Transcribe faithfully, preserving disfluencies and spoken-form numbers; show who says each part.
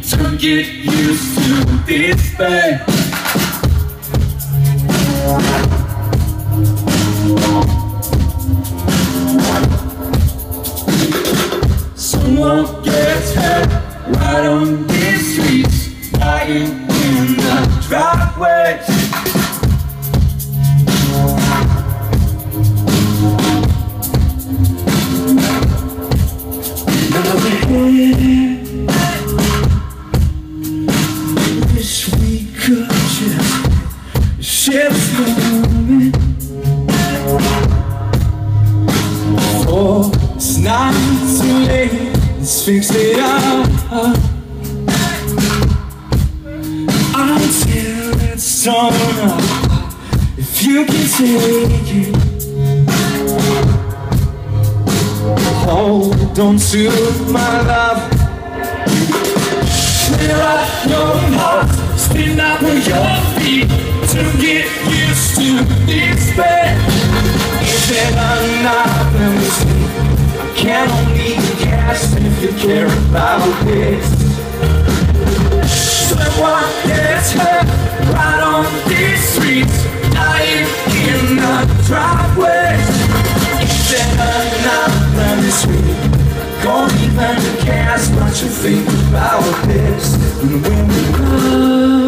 Speaker 1: to get used to this pain. Someone gets hurt right on these streets, lying in the driveways. Wish we could just share this moment. Oh, it's not too late, let's fix it up until it's on. If you can take it, hold on to my love. Clear out your heart, stand up on your feet to get used to this pain. Is it another mistake? I can only guess if you care about this. Someone gets hurt right on these streets, dying in the driveways. Is it another mistake? Don't even guess what you think about this. And when we love